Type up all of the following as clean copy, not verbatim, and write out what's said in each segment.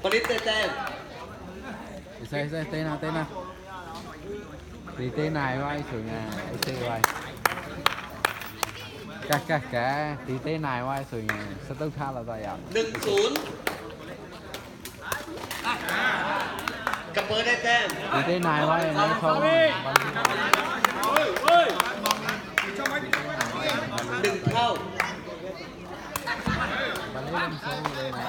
ปริศเต้นใส่เต้นนะตีเต้นนายไว้สวยงามไอ้เต้ไว้แกตีเต้นายไว้สวยงามสต๊อกท่าเราต่อยาว 1-0กับเปิดได้แต้มตีเต้นายไว้นะชอบ 1 เท่าบันเล่นโซ่เลยนะ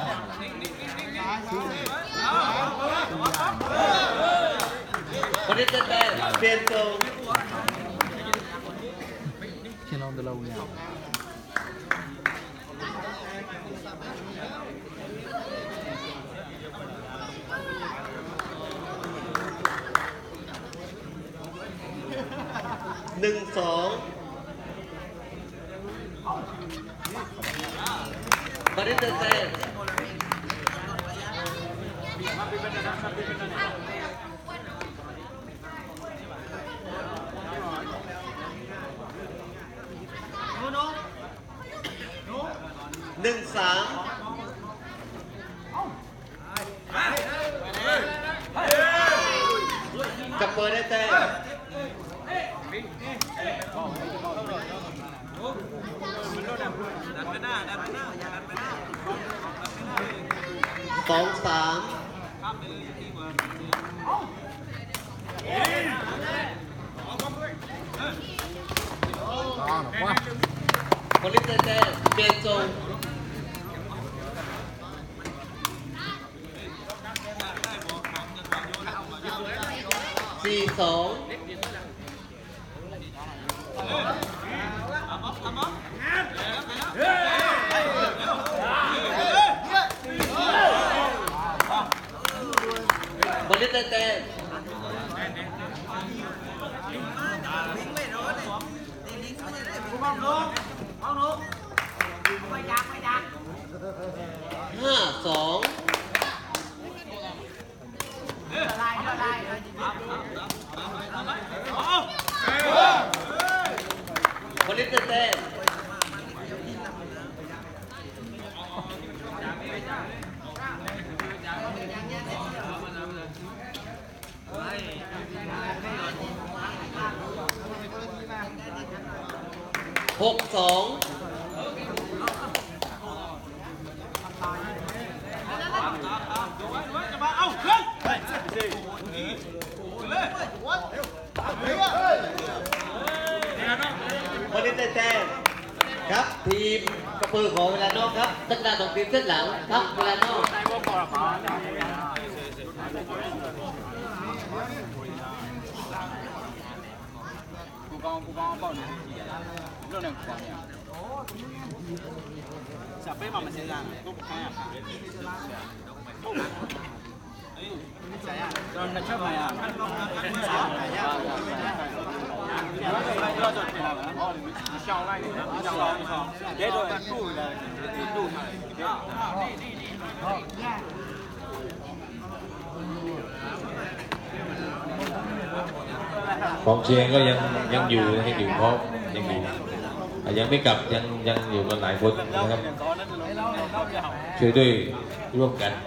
ปริศเต้นเปลี่ยนทรงเชื่อน้องตะลุยเนี่ย 1-2ปริศเต้น1-3กับเปิดได้แต้ม2-3ปริศเต้นเปลี่ยนทรง4-2บอลเล่นเต้น5-2บอลเล่นเต้น6-2บอลเล่นเต้นครับทีมกระปือของเวลานอกครับตั้งแต่2 ทีมเส้นหลังครับเวลานอก不帮报名，热量不方便。小飞嘛，我们现在都不看呀。谁呀？让他吃饭呀。啥？哦，你上来的，上来的，别说住的，住上来，别。 กองเชียร์ก็ยังอยู่เพราะยังไม่กลับยังอยู่กันหลายคนนะครับช่วยด้วยร่วมกัน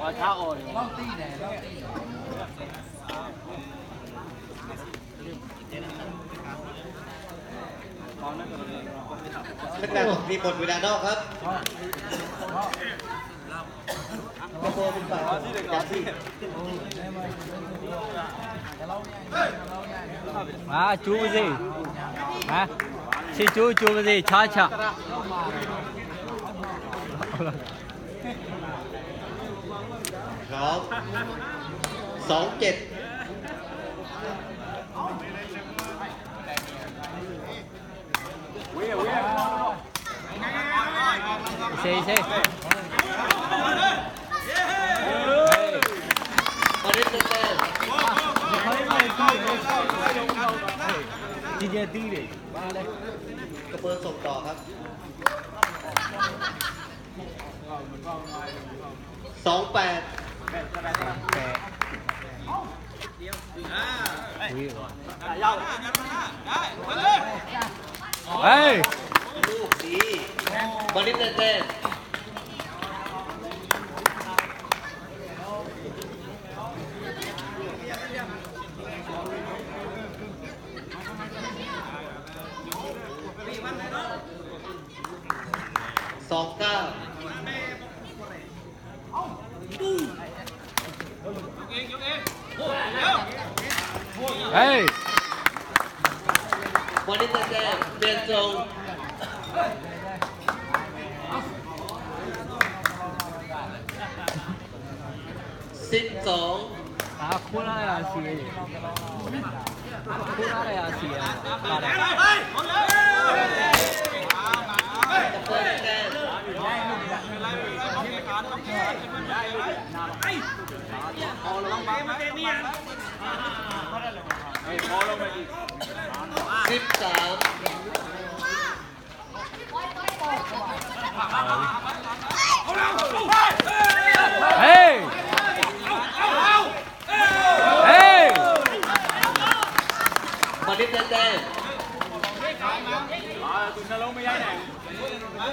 ตั้งแต่มีหมดเวลานอกครับ chú cái gì hả xin chú cái gì cha พร้อม2-7 xe บอลเล่นเต้นทีเดียวตีเลยมาเลยกระเปือส่งต่อครับ2-8 เฮ้ยลูกดีบอลเล่นเต้นเฮ้ยวันนี้จะแจ้งเปลี่ยนทรง12 ခုနရစီခုနရစီပါတယ်กระเปิดแจ้งเฮ้ยเฮ้ยวันนี้จะแจ้งคุณนรงค์ไม่ย้ายไหน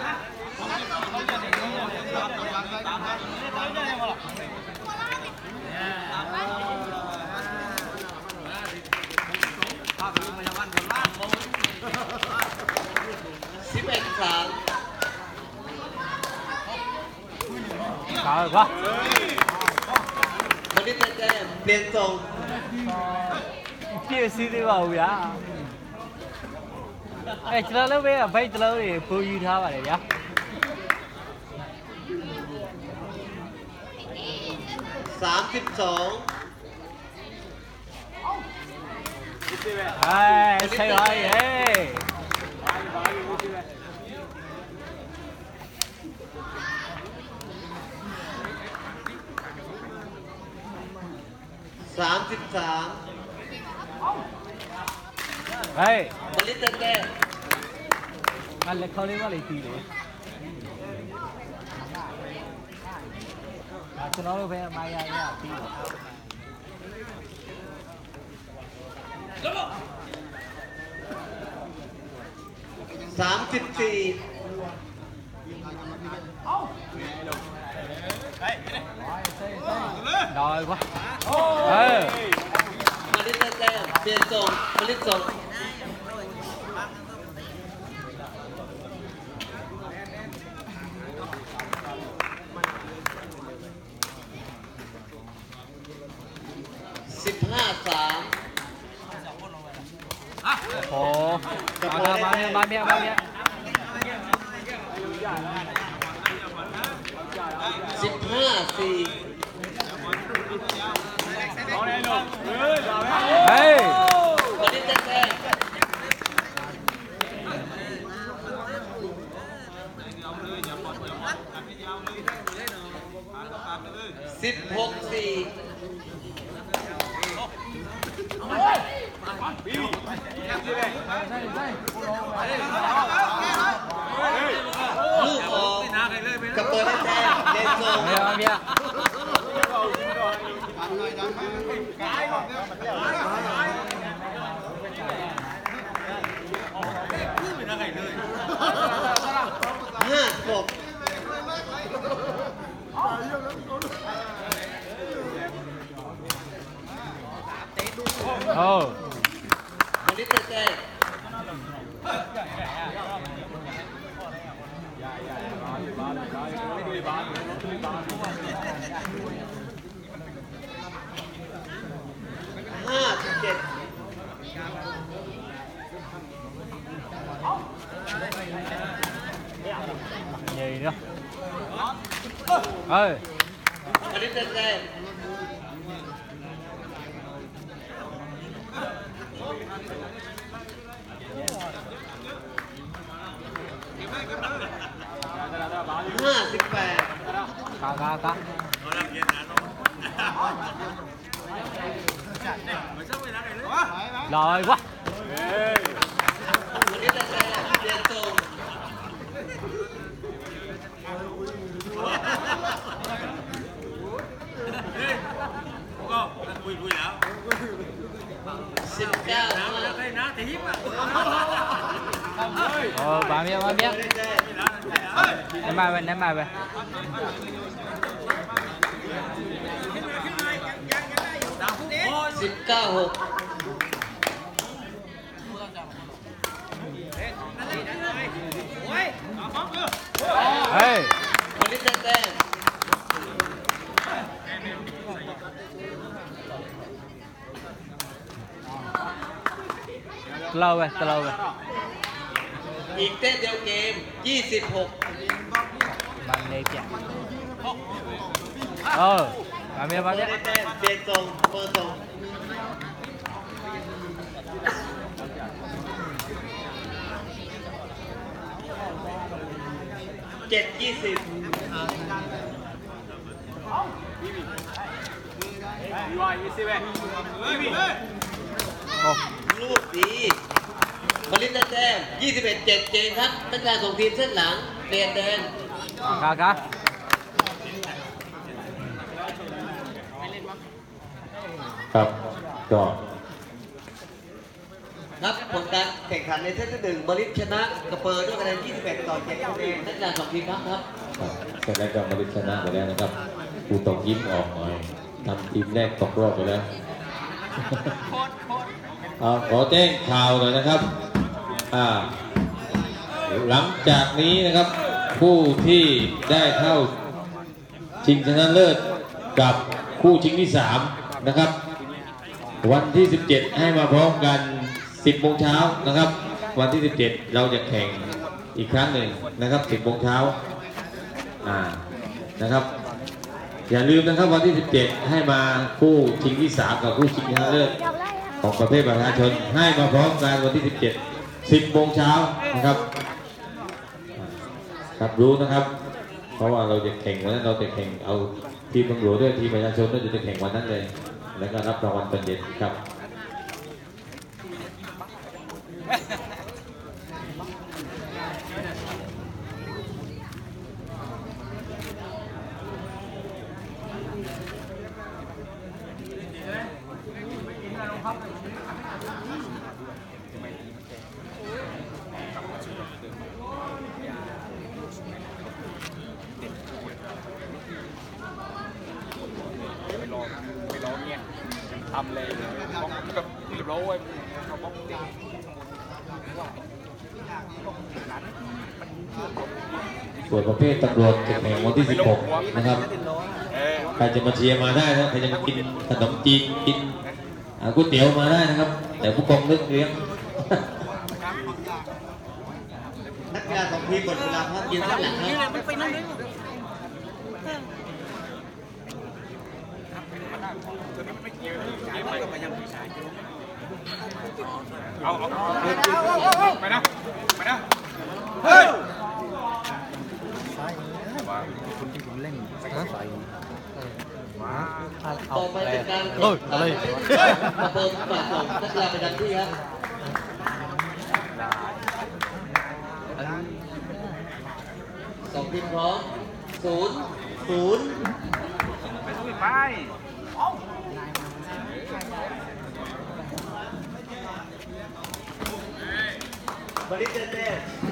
11-3 trời quá วันนี้จะแจ้งเปลี่ยนทรง chia xí đi vào vậy ê chờ lâu bây giờ phải chờ lâu để phụ gì thao vào đây nhá 32 ê say rồi ê 33 เฮ้ยวันนี้จะแจ้งมันเล็กเขาเรียกว่าอะไรตีเลยจะน้องเราไปมายาเนี่ยตี 34 rồi quá ê วันนี้จะแจ้งเปลี่ยนทรงวันนี้ทรง15-3 โอ้มาเมีย 15-4 เฮ้ยวันนี้จะแจ้ง16-4 ลูกออกกระเปิดให้แจ้งเล่นทรงมาเมีย 56 โอ้วันนี้จะแจ้ง57 gì nữa ơi วันนี้จะแจ้ง58 cá rồi quá วันนี้จะแจ้งเปลี่ยนทรงก็คุยแล้ว 19 ได้นะแต่ฮิปอ่ะ bà miệng วันนี้จะแจ้ง ném bài về 19-6 ê ลิสได้แต้ม lâu rồi lâu rồi อีกแต้มเดียวเกม 26 bằng này kìa bà mẹ เปิ bà ดได้ mẹ แต้มเปลี่ยนทรงเปิดทรง7-20 ลูกดีผลิตได้แต้ม 21-7 เกมครับนักกีฬาส่งทีมเส้นหลังเปลี่ยนแดน cá cá ครับก็ครับผลการแข่งขันในเซตที่ 1บริษชนะกระเปอร์ด้วยคะแนน 21-7 คะแนนนักกีฬาส่งทีมครับครับเสร็จแล้วก็มาดิชนะไปแล้วนะครับกูตกยิ้มออกหน่อยทำทีมแรกตกรอบไปแล้วขอแจ้งข่าวหน่อยนะครับหลังจากนี้นะครับผู้ที่ได้เข้าชิงชนะเลิศกับคู่ชิงที่3นะครับวันที่ 17 ให้มาพร้อมกัน 10 โมงเช้านะครับวันที่ 17 เราจะแข่งอีกครั้งหนึ่งนะครับ 10 โมงเช้านะครับอย่าลืมนะครับวันที่ 17 ให้มาคู่ชิงที่3กับคู่ชิงชนะเลิศของประเภทประชาชนให้มาพร้อมกันวันที่ 17 10 โมงเช้านะครับครับรู้นะครับเพราะว่าเราจะแข่งวันนั้นเราจะแข่งเอาทีมตำรวจด้วยทีมประชาชนด้วยจะแข่งวันนั้นเลยแล้วก็รับรางวัลตอนเย็นครับไปร้องเนี่ยทำเลยกับเรียบร้อยเขาบอกเด็กส่วนประเภทตำรวจจะแข่งวันที่ 16 นะครับใครจะมาเชียร์มาได้นะใครจะมากินขนมจีนกินก๋วยเตี๋ยวมาได้นะครับแต่ผู้กองเลือกเลี้ยงนักกีฬาของทีมหมดเวลาพักยืนข้างหลังครับเอาไปนะไปนะเฮ้ยคุณที่ผมเล่นใส่ต่อไปเป็นการอะไรกระเปิดฝ่ายส่งนักกีฬาประจำที่ครับสองทีมพร้อม0-0 ไปบริษเต้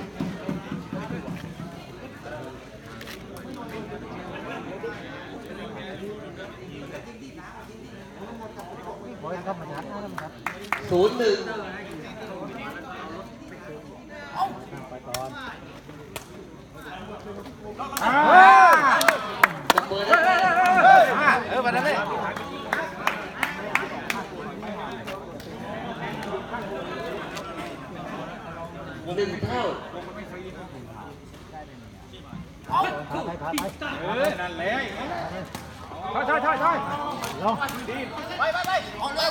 0-1จะเปิดได้ไปได้ไหม 1 เท่านั่นเลยใช่ลงดีไปออกเลย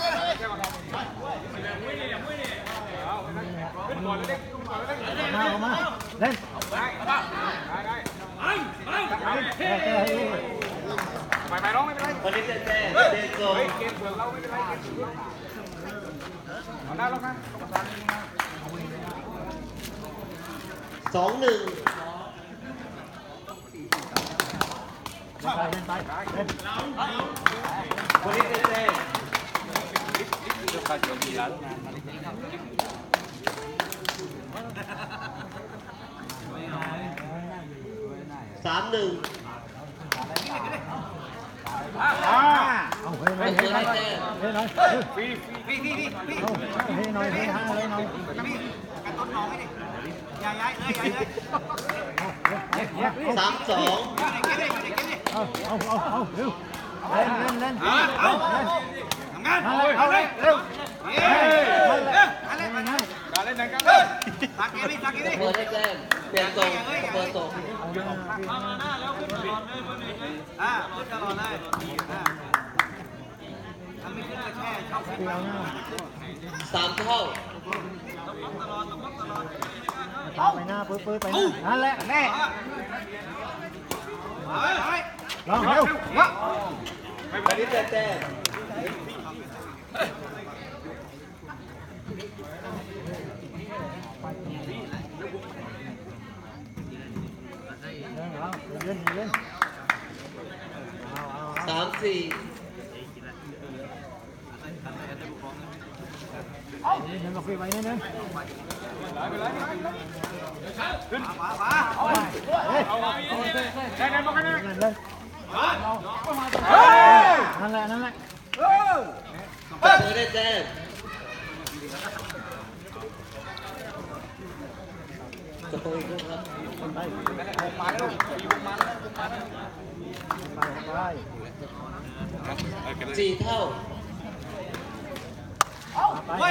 มาเล่นไปร้องไม่เป็นไรบริษเต้เดนโซเกมเผื่อเราไม่เป็นไรเอาหน้าลงนะ 2-1บริษเต้3-1ไม่เปิดได้แต้ม 3-2 การเล่นกันเปิดได้แจ้งเปลี่ยนทรงเปิดทรงสามเท่าไปหน้าปื้ดไปหน้านั่นแหละแน่ลองเร็ววันนี้ได้แจ้งเล่น 3-4 เล่นมาคุยไว้นิดนึงนั่นแหละเปิดได้แจ้งจะโปรอีกลูกครับ4 เท่าไป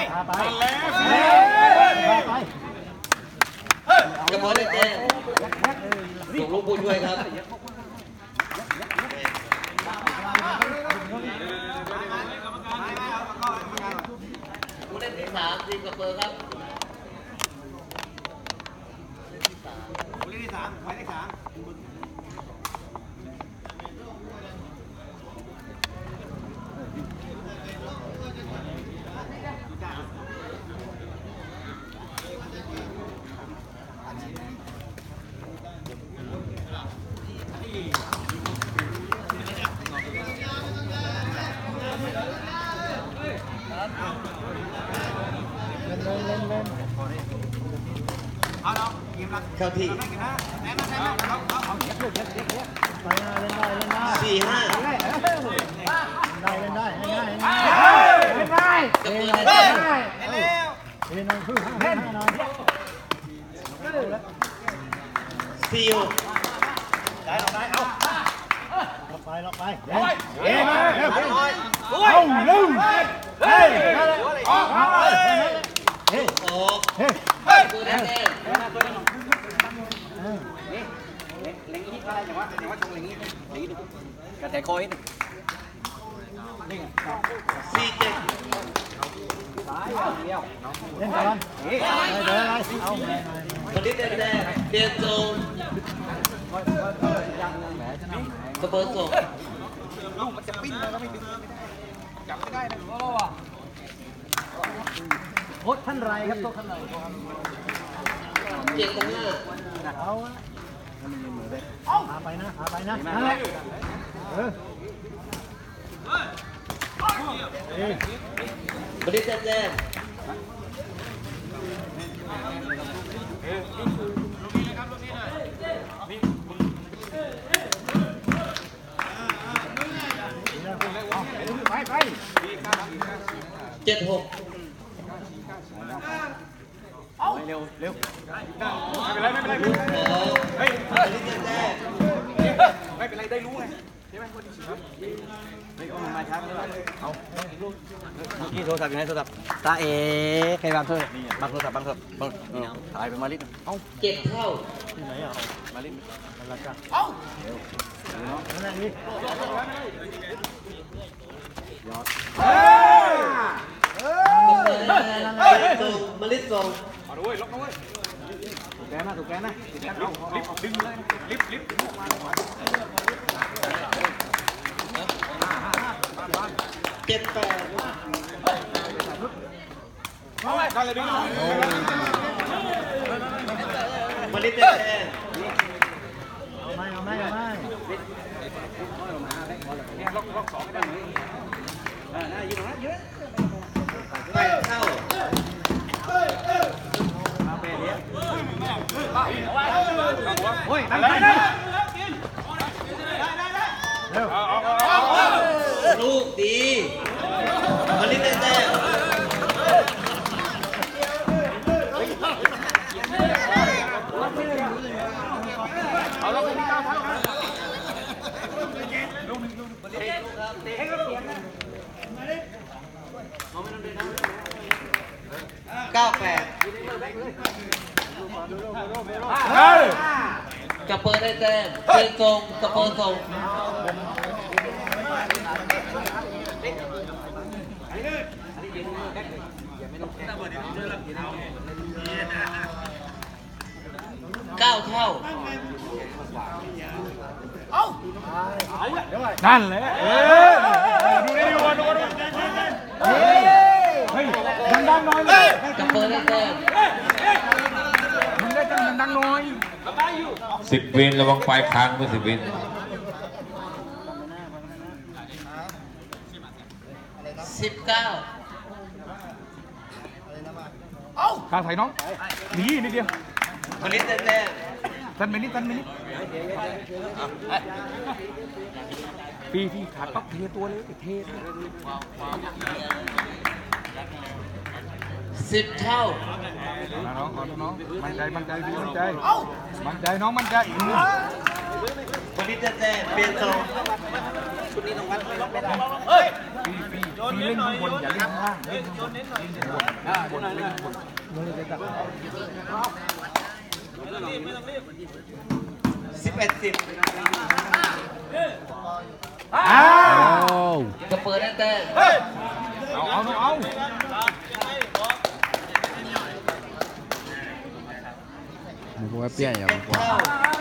กระเพาะได้แจ้งส่งลูกผู้ช่วยครับผู้เล่นที่3ทีมกระเปอร์ครับเข้าที่ไปหน้าเล่นได้ 4-5 เล่นได้กระเปอร์ได้แจ้งเล่นหน่อยพึ่งเล่นหน่อย 4-6 ล็อกไปเฮ้ยมาเร็วลืมเฮ้ยออกเฮ้ยออกเฮ้ยกระเปอร์ได้แจ้งกระแทกคอย 4-7 เล่นก่อนเดี๋ยวอะไรเอาวันนี้ได้แจ้งเปลี่ยนทรงกระเปอร์ส่งลูกมันจะปิ้นแล้วก็ไม่ดึงจับไม่ได้นะโคตรท่านไรครับโต๊ะท่านไร 7-5 เอาหาไปนะนั่นแหละวันนี้ได้แจ้งไป 7-6 เร็วไม่เป็นไรลูกขอวันนี้ได้แจ้งไม่เป็นไรได้รู้ไงใช่ไหมเฮ้ยเอามาช้าไปเลยเอานี่โทรศัพท์อยู่ไหนโทรศัพท์ตาเอ๋ใครบังโทรศัพท์บังโทรศัพท์ถ่ายไปมาลิดเอ้า 7 เท่าที่ไหนอ่ะมาลิดนั่นแหละเอ้านั่นแหละนี่ส่งมาลิดส่งเอาด้วยล็อกนะเว้ยถูกแกนะลิฟดึงเลยลิฟ 7-8 ได้เลยดึงมาลิดได้แจ้งเอาไม่เนี่ยล็อกสองไม่ได้เลยน่ายืนตรงนั้นเยอะ 8 เท่ามาเป็นเนี้ยโอ้ยได้เร็วลูกดีมาลิดได้แจ้งกระเปิดได้แต้มเป็นทรงกระเปิดทรง9 เท่านั่นแหละดูได้ดูเฮ้ยดังๆหน่อยเลยกระเปิดได้แต้มมึงได้ดังๆหน่อย 10 วินระวังปลายคางด้วย10 วิน 19 ขาใส่น้องหนีนิดเดียวผลิตได้แต้มตันไปนิดปีที่ขาดปั๊บเทตัวเลยเท 10 เท่าน้องมั่นใจพี่มั่นใจน้องมั่นใจผลิตได้แต้มเป็นทรงพี่เล่นข้างบนอย่าเล่นข้างล่างเล่นข้างบนเล่นข้างบน 11-10 อ้าวกระเปิดได้แต้มเอา Một quay bia ya, một เท่า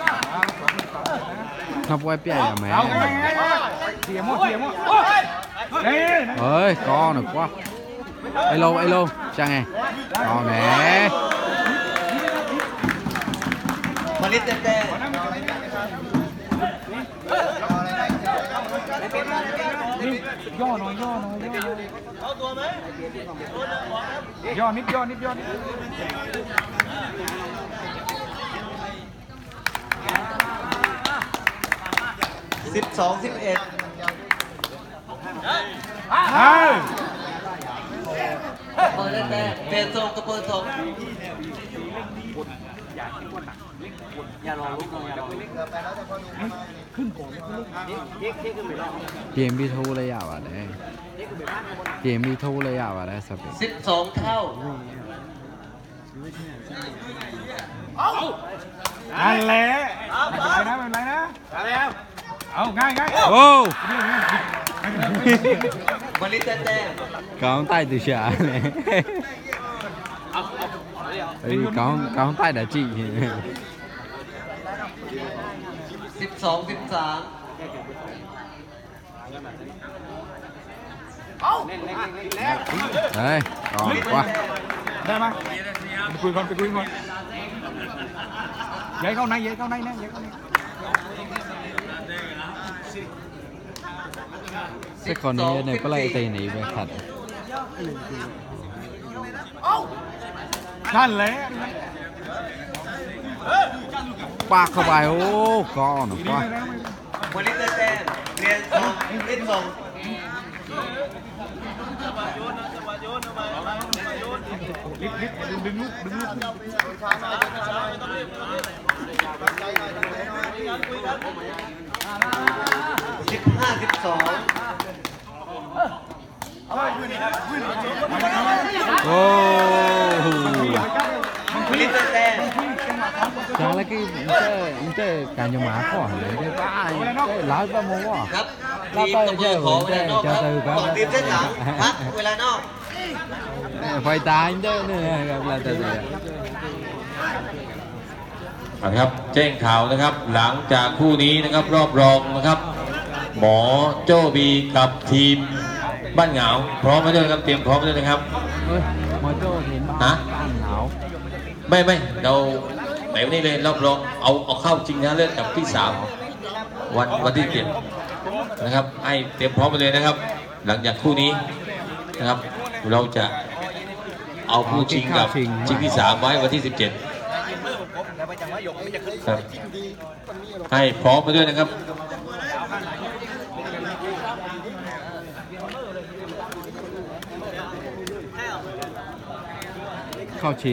quay. Nó quay bia ya mẹ. เอาไงเสียมั่วนี่ Ơi, con được quá. Alo, chàng này. Con nè. ผลิตได้แต้มย่อหน่อยย่อนิด 12-11 เปิดได้แต้มเป็นทรงกระเปิดทรง Game bị thu lấy à vậy đấy. Game bị thu lấy à vậy đấy sao vậy? 12 เท่านั่นแหละไม่เป็นไรนะเอาง่าย Ô, ผลิตได้แต้ม con tay từ xả này. Con tay đã chị. 12-13 Đây, còn quá. ได้ไหมไปคุยก่อนย้ายเข้าในนะ Thế còn này có lại tay này về thật. นั่นแหละ Ba không bài ô, con nó quá. ผลิตได้แต้มเรียนทรงลิ้นทรงลิฟดึงลูก 15-12 Ô. ผลิตได้แต้ม Chả là cái chơi cả nhiều má khó hẳn đấy. Cái ba lái ba mô à. ครับทีมกระเปิดของเวลานอกครับก่อนทีมเส้นหลังพักเวลานอก Phải tài anh chơi này gặp là từ từ. นะครับแจ้งข่าวนะครับหลังจากคู่นี้นะครับรอบรองนะครับหมอโจ้บีกับทีมบ้านเหงาพร้อมมาด้วยครับเตรียมพร้อมด้วยนะครับ Ơi, mà cho thì Hả? ăn nào. ไม่เราไหนวันนี้เลยรอบรองเอาเข้าจริงนะเลือกกับที่3วันที่7นะครับให้เตรียมพร้อมไปเลยนะครับ หลังจากคู่นี้นะครับเราจะเอาผู้ชิงกับชิงที่3ไว้วันที่17ครับให้พร้อมไปด้วยนะครับ Khao trình.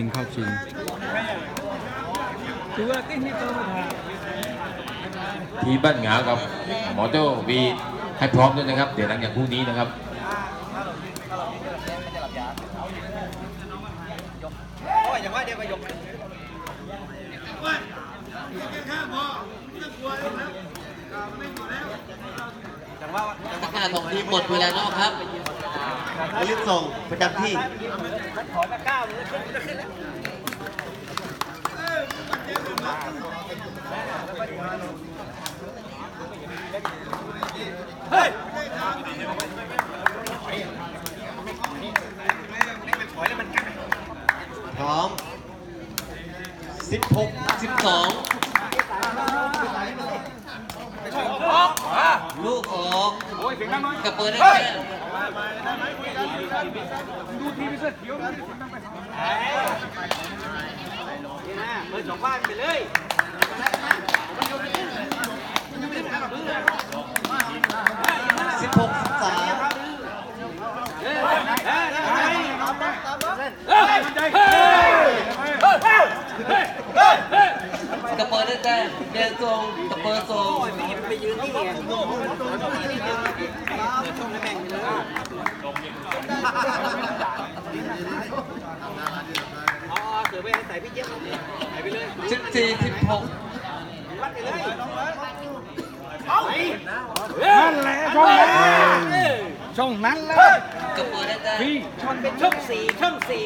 ทีมบ้านเหงากับหมอโจ้บีให้พร้อมด้วยนะครับเดี๋ยวหลังจากพรุ่งนี้นะครับโอ้ยอย่างว่าเดี๋ยวไปยกจังว่านักกีฬาของทีมหมดเวลานอกครับวลิตส่งประจำที่ขอตะก้าวเลยขึ้นจะขึ้นแล้วเฮ้ยพร้อม 16 12 ลูกออกกับเปิดได้แค่เบอร์2บ้านไปเลย 16 13กับเปิดได้แค่เดินทรงกับเปิดทรงไปยืนนี่ไงช่องแม่งเลยเอาเสือไปใส่พี่เจี๊ยบใส่ไปเลย 14 16 วัดไปเลยนั่นแหละช่องนั้นเลยกับเปิดได้แค่มันเป็นช่อง4ช่อง4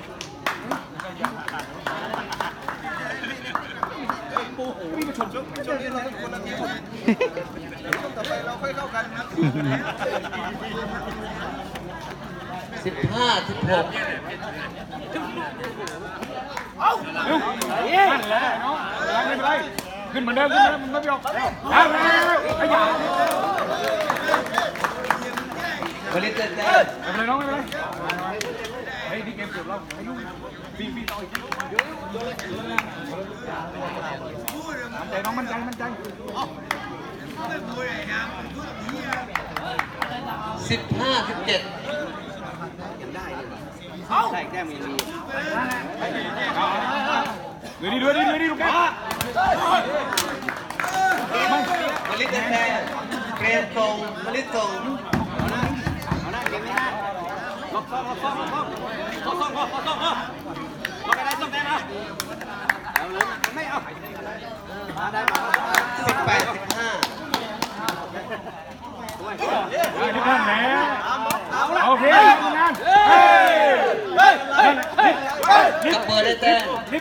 15 16 นั่นแหละน้องไม่เป็นไรขึ้นเหมือนเดิมมันไม่ยอมขยับวลิตได้แค่ไม่เป็นไรน้องไม่เป็นไรเฮ้ยนี่เกมจบแล้วให้ลูกฟีต่ออีกมั่นใจน้องมั่นใจ 15 17 ใช่แก้มยังมีดูดิลูกแกวลิตได้แค่เกรนทรงวลิตส่งเอาหน้าเก่งไหมฮะล็อกซ่องล็อกไปได้ซ่องได้มาเอาเลยไม่เอาได้มา 18 15 ทุกท่านแหมโอเคทำงานกับเปิดได้แค่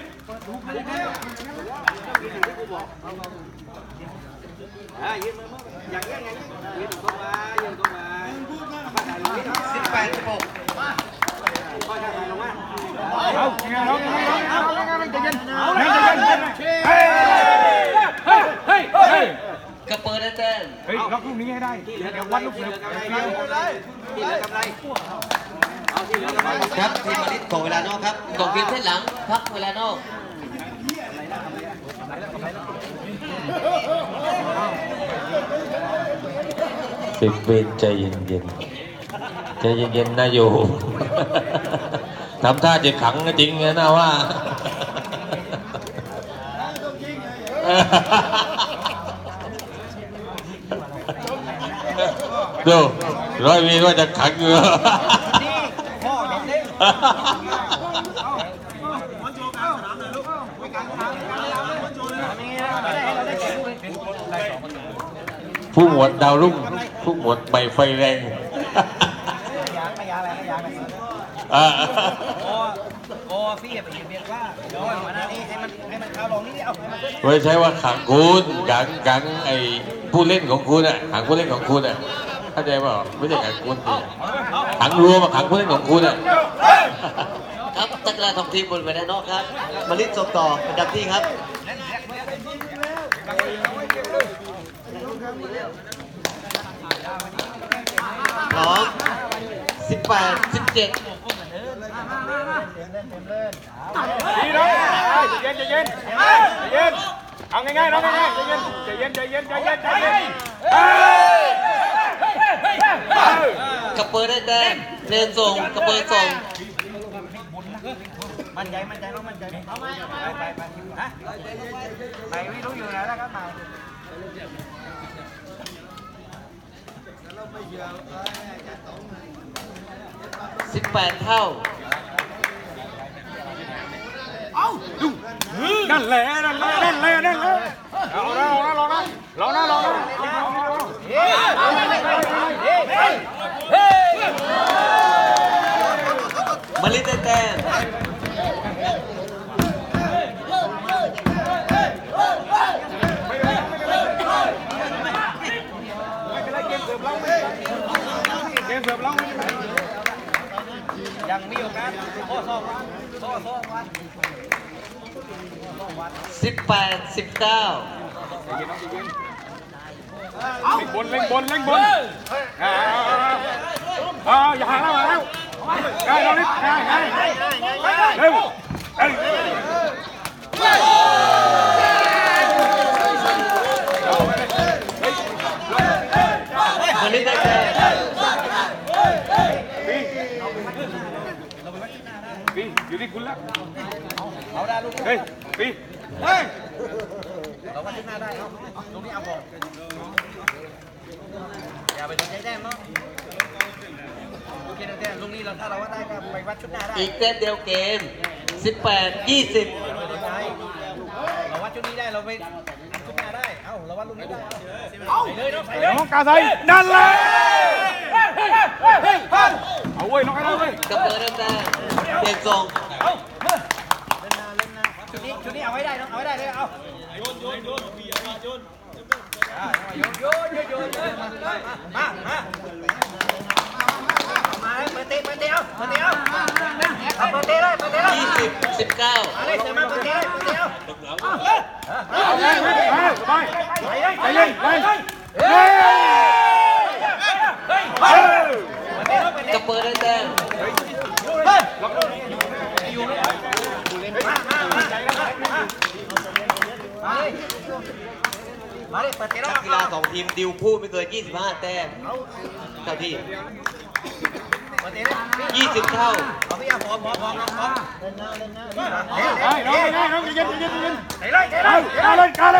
ยืนมืออย่างเงี้ยยืนตรงมายืนตรงมาป้าถ่ายลงนี่ 18 16 ป้าถ่ายลงมาเอาไงน้องใจเย็นเฮ้ยกับเปิดได้แค่เฮ้ยล็อกลูกนี้ให้ได้เดี๋ยววัดลูกเสือที่เหลือกำไรเอาที่เหลือกำไรครับทีมวลิตของเวลานอกครับตกเกมเส้นหลังพักเวลานอกเป็นเวรใจเย็นๆใจเย็นๆนะโยม ทำท่าจะขังจริงนะว่า ดูร้อยมีว่าจะขังอยู่พ่อเด็กผู้หมวดดาวรุ่งผู้หมวดใบไฟแรงโอ้พี่ไปเบียดว่าเดี๋ยวมาหน้านี้ให้มันเข้าลงนี่เอาให้มันไม่ใช่ว่าขังคุณขังไอ้ผู้เล่นของคุณอ่ะขังผู้เล่นของคุณอ่ะเข้าใจเปล่าไม่ใช่ขังคุณขังรวมขังผู้เล่นของคุณอ่ะครับนักกีฬาของทีมบนเวลานอกครับวลิตส่งต่อประจำที่ครับพร้อม18 17 ดีน้องใจเย็นเอาง่ายๆน้องง่ายๆใจเย็นกับเปิดได้แต้มเดินส่งกับเปิดส่งมั่นใจน้องมั่นใจไปฮะไปไม่รู้อยู่ไหนแล้วครับมา 18 เท่านั่นแหละนั่นแหละนั่นแหละนั่นแหละเอาละลองนะลองนะลองนะลองนะมาลิได้แต้มเกมเสิร์ฟเรายังมีโอกาสโอ้ซ้อมวัน 18-19 เล่งบนอย่าห่างแล้วมาแล้วได้เราดิได้เร็วมาลิได้แต้มปีอยู่ที่คุณแล้วเอาได้ลูกเฮ้ยปีเฮ้ยเราวัดหน้าได้เอาตรงนี้เอาบอกอย่าไปสนใจแต้มเนาะโอเคแต้มตรงนี้เราถ้าเราวัดได้ก็ไปวัดชุดหน้าได้อีกแต้มเดียวเกม 18-20 เราวัดชุดนี้ได้เราไปชุดหน้าได้เอ้าเราวัดลูกนี้ได้เอาเลยเนาะน้องกาไซนั่นเลยเอาเว้ยน้องไอ้เว้ยกระเบิดได้แต้มเปลี่ยนทรงชุดนี้เอาไว้ได้น้องเอาไว้ได้เลยเอาโยนมาเปิดเตะเอาเปิดเตะเลย 20-19 อะไรเสร็จมาเปิดเตะเอาสบายใจเย็นกระเบิดได้แต้มมาเลยเปิดเตะแล้วนักกีฬา2 ทีมดิวคู่ไม่เกิน 25 แต้มเท่าที่ 20 เท่าเอาพี่อ่ะพร้อมน้องเย็นไหนเลยกาเลย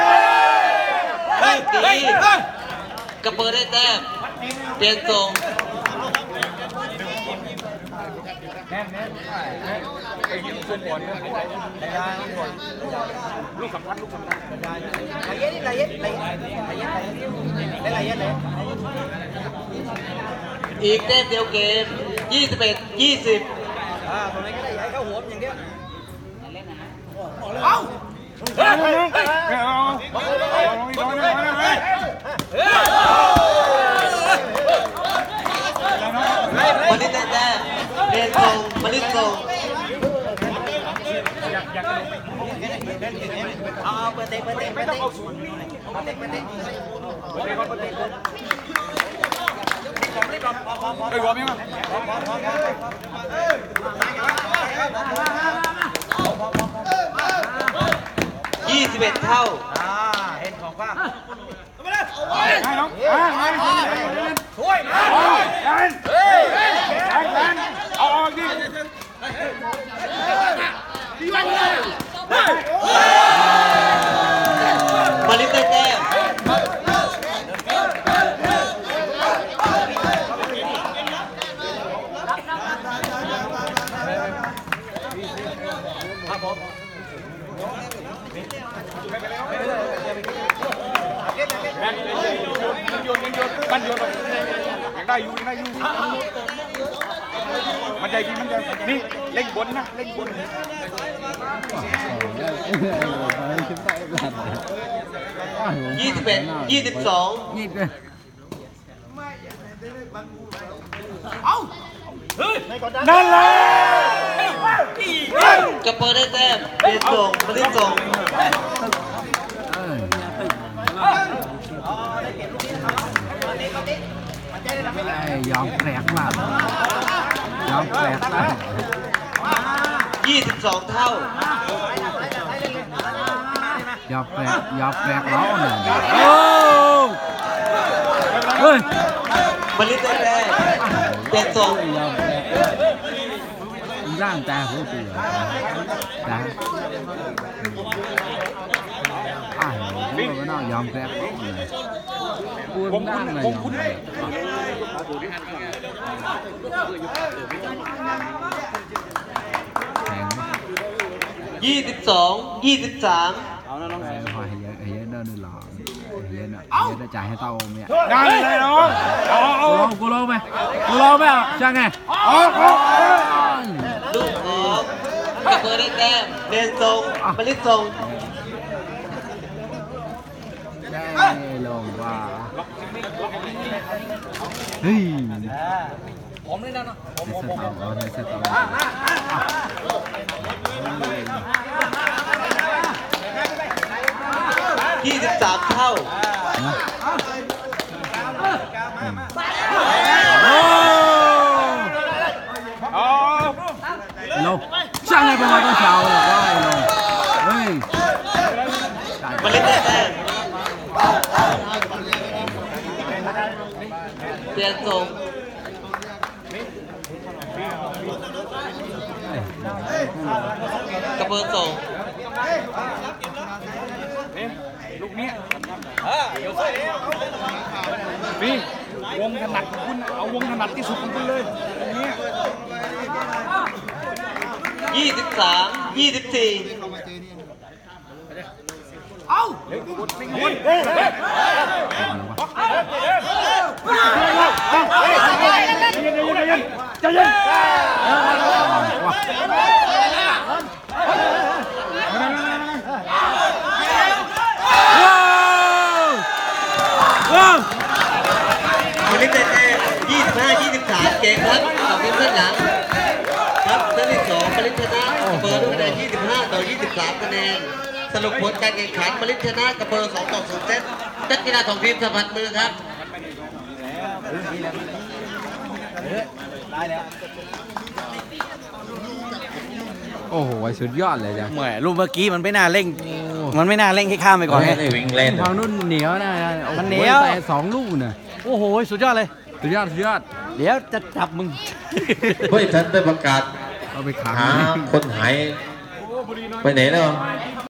ตีกระเบิดได้แต้มเปลี่ยนทรงลูกสำคัญละเอียดเลยอีกแต้มเดียวเกม 21-20 ตรงนี้ก็ได้ย้ายเข้าหัวอย่างเดียวเอามาลิได้แต้มเปลี่ยนทรงมาลิทรงเอาเปิดเตะไม่ต้องเอาศูนย์เปิดเตะรีบพร้อมยังไง 21 เท่าเห็นของฟ้าให้น้องช่วยมาเอาออกดิมาลิได้แต้มมันโยนยังได้อยู่มันใจดีนี่เล่งบนนะเล่งบน 21-22 nhịp kìa นั่นเลยกระเบิดได้แต้มเปลี่ยนทรงมาลิทรง dọn kẹt mà dọn kẹt đó 22 เท่า dọn kẹt lỗ nè ơi มาลิได้แต้มเปลี่ยนทรง ra người ta của chị đã ai mà nó dọn kẹt lỗ nè quân đang là dọn kẹt แข่ง 22-23 เอานะน้องแข่งหอยเยอะเดินหล่อเยอะน่ะเยอะจ่ายให้เต้าเนี่ยนั่นเลยน้องเอากูลงไหมช่างไงลูกออกกระเปิดได้แต้มเรียนทรงผลิตทรงได้ลงว่าเฮ้ยผมเลยนะเซต 23 เท่าลงช่างไงประมาณต้องเช้าหรอกว่าลงเฮ้ยผลิตได้แต้มเรียนทรงกระเปิดทรงลูกนี้นี่วงถนัดคุณเอาวงถนัดที่สุดของคุณเลยตรงนี้ 23-24 ใจเย็นผลิตได้แต้ม25-23 เก่งครับสองทีมเส้นหลังครับเซตที่2ผลิตชนะกระเปิดด้วยคะแนน25-23 คะแนนสรุปผลการแข่งขันผลิตชนะกระเปิด2-0 เซตนักกีฬาสองทีมสัมผัสมือครับโอ้โหสุดยอดเลยจ้ะแหมรูปเมื่อกี้มันไม่น่าเร่งให้ข้ามไปก่อนไงได้วิ่งเล่นทางนู้นเหนียวนะมันเหนียวแต่2 ลูกน่ะโอ้โหสุดยอดเลยสุดยอดเดี๋ยวจะจับมึงเฮ้ยท่านได้ประกาศเอาไปขังหาคนหายไปไหนแล้วเ